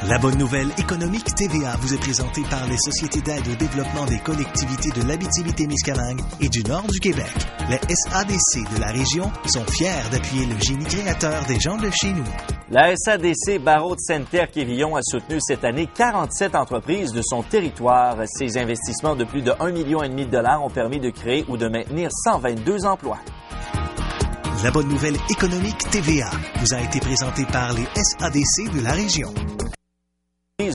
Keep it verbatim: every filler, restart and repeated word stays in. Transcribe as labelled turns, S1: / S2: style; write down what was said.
S1: La bonne nouvelle économique T V A vous est présentée par les sociétés d'aide au développement des collectivités de l'Abitibi-Témiscamingue et du nord du Québec. Les S A D C de la région sont fiers d'appuyer le génie créateur des gens de chez nous.
S2: La S A D C Barreau de Sainte-Terre-Quévillon a soutenu cette année quarante-sept entreprises de son territoire. Ces investissements de plus de un virgule cinq million de dollars ont permis de créer ou de maintenir cent vingt-deux emplois.
S1: La bonne nouvelle économique T V A vous a été présentée par les S A D C de la région.